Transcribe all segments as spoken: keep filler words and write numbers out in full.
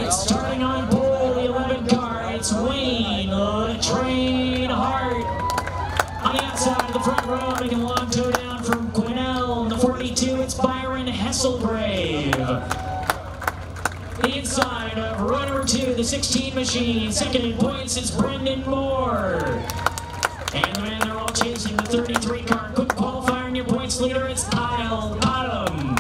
Starting on pole, the eleven car, it's Wayne the Train Hart. On the outside of the front row, making a long toe down from Quinnell. In the forty-two, it's Byron Hesselgrave. The inside of row number two, the sixteen machine. Second in points, it's Brendan Moore. And the man they're all chasing, the thirty-three car. Quick qualifier in your points leader, it's Kyle Bottom.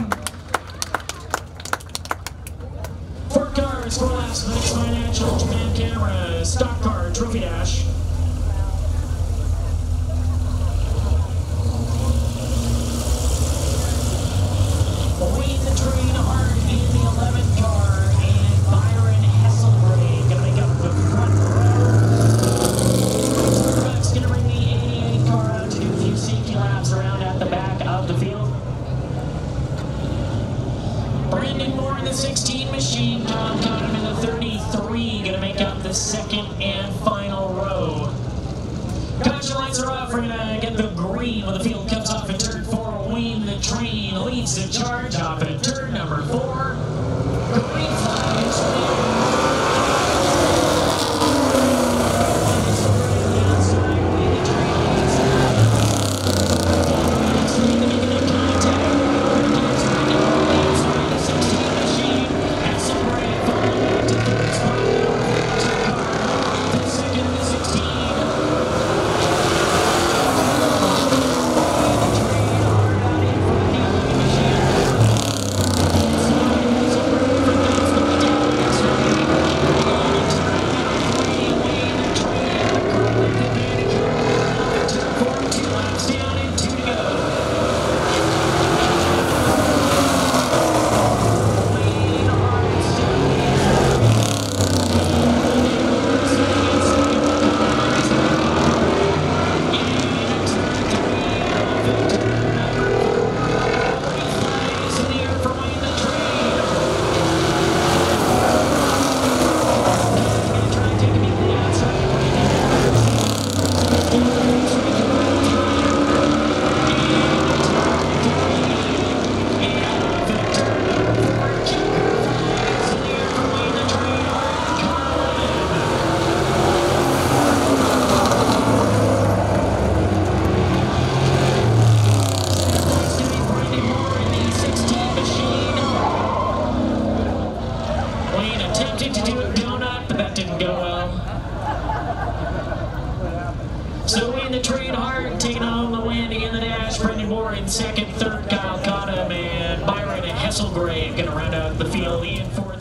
Four cars, four laps, the next financial, Japan Camera, stock car, trophy dash. Wayne the Train Hart in the eleven car, and Byron Hesselgrave gonna make up the front row. Starbucks gonna bring the eighty-eight car out to do a few safety laps around at the back of the field. Brendan Moore in the sixteen machine, Tom Cotton in the thirty-three, gonna make up the second and final row. Caution lights are off, we're gonna get the green when the field comes off in turn four. Wayne the Train leads the charge off in turn number four. Green flag is attempted to do a donut, but that didn't go well. So Wayne the Train Hart taking home the win in the dash. Brendan Moore in second, third Kyle Cottom, and Byron Hesselgrave gonna round out the field in fourth.